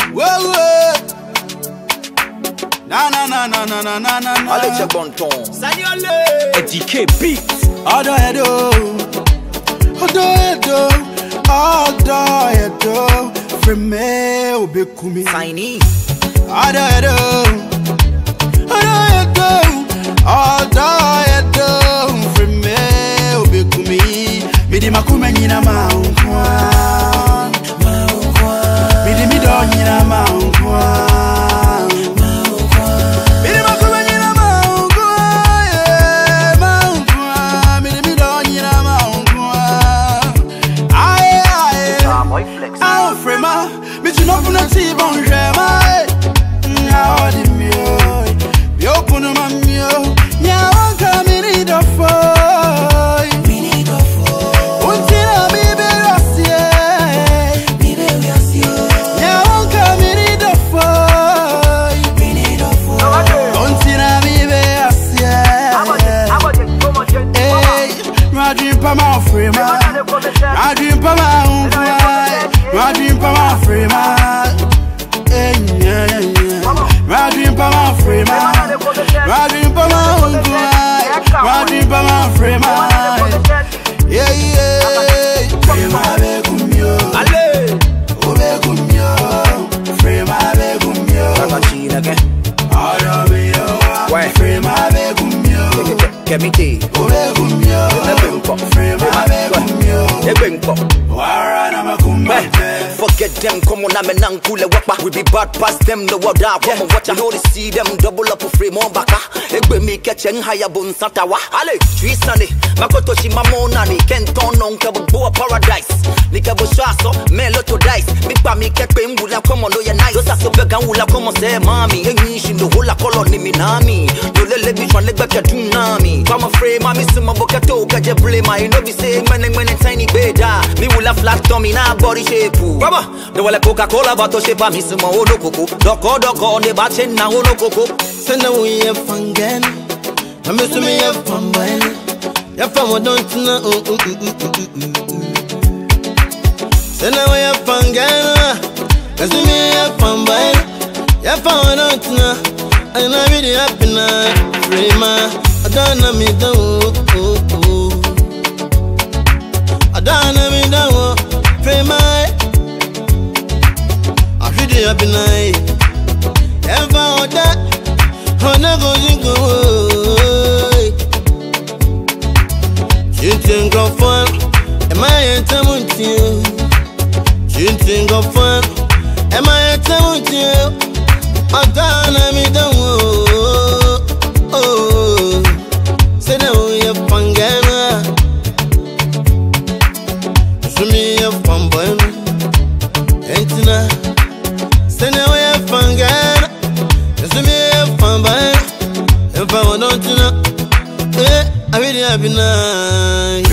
Whoa. Na. Allez, c'est bon ton. DK Beats. Odo Freme obekumi Tiny. Odo Freme obekumi Midi makume nyina maunkwa Midi mido nyina maunkwa Forget them, come on, I'm an uncle. We be bad past them, the world out. Come on, watch, I know they see them double up for free more baka. Egbe me catching higher bone santawa. Ale, tree sunny, Makoto Shimamonani, Kenton on Kabuboa paradise. Nikabo Shaso, Melo to dice. Big Pami Kepen will have come on, no, your night. Those are so big and will have come on, say, Mommy. English in the whole colony, Minami. Don't let me run like a tsunami. Come a frame, Mammy, some of Bokato, Kajablame. I know we say, man and tiny beda. Me will have flat tummy, now body shape. Baba, the wala Coca-Cola, but to shape, Miss Mono Coco. Doko, the batchen, now no coco. Send away a fungan. I miss me a fungan. Your phone don't know. Send away a fungan. Cause me a fungan. Your phone don't know. I'm not really happy now. Rima, I don't know me down. I don't know me down. Rima, I really happy now. If I want that, I'm not going to go. You think of fun? Am I entertainment to you? You think of fun? Am I entertainment to you? I'm done, me down. Oh, say no, you're fun, girl. Show me your fun, boy. Ain't enough. Say no, you're fun, girl. If I want to know, I really have been nice.